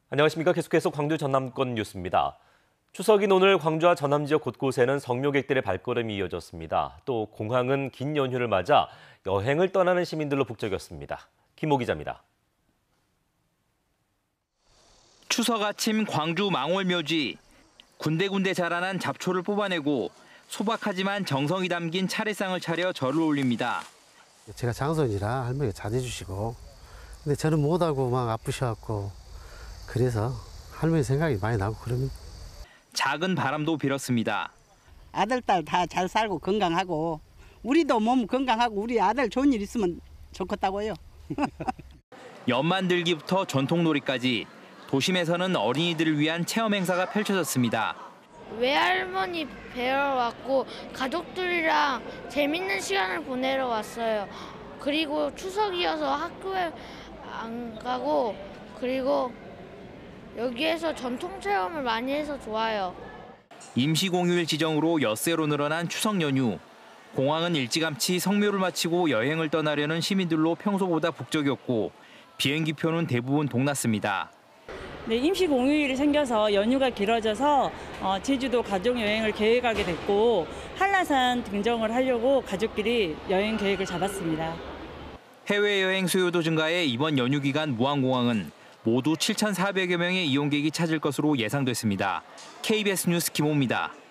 안녕하십니까. 계속해서 광주 전남권 뉴스입니다. 추석인 오늘 광주와 전남 지역 곳곳에는 성묘객들의 발걸음이 이어졌습니다. 또 공항은 긴 연휴를 맞아 여행을 떠나는 시민들로 북적였습니다. 김호 기자입니다. 추석 아침 광주 망월묘지. 군데군데 자라난 잡초를 뽑아내고 소박하지만 정성이 담긴 차례상을 차려 절을 올립니다. 제가 장손이라 할머니가 잘해주시고, 근데 저는 못하고 막 아프셔갖고 그래서 할머니 생각이 많이 나고 그러면. 작은 바람도 빌었습니다. 아들, 딸 다 잘 살고 건강하고 우리도 몸 건강하고 우리 아들 좋은 일 있으면 좋겠다고요. 연만들기부터 전통놀이까지 도심에서는 어린이들을 위한 체험 행사가 펼쳐졌습니다. 외할머니 뵈러 왔고 가족들이랑 재밌는 시간을 보내러 왔어요. 그리고 추석이어서 학교에 안 가고 그리고 여기에서 전통 체험을 많이 해서 좋아요. 임시공휴일 지정으로 엿새로 늘어난 추석 연휴. 공항은 일찌감치 성묘를 마치고 여행을 떠나려는 시민들로 평소보다 북적였고 비행기표는 대부분 동났습니다. 네, 임시 공휴일이 생겨서 연휴가 길어져서 제주도 가족 여행을 계획하게 됐고 한라산 등정을 하려고 가족끼리 여행 계획을 잡았습니다. 해외여행 수요도 증가해 이번 연휴 기간 무안공항은 모두 7,400여 명의 이용객이 찾을 것으로 예상됐습니다. KBS 뉴스 김호입니다.